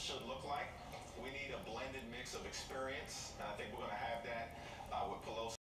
should look like. We need a blended mix of experience, and I think we're going to have that with Pelosi.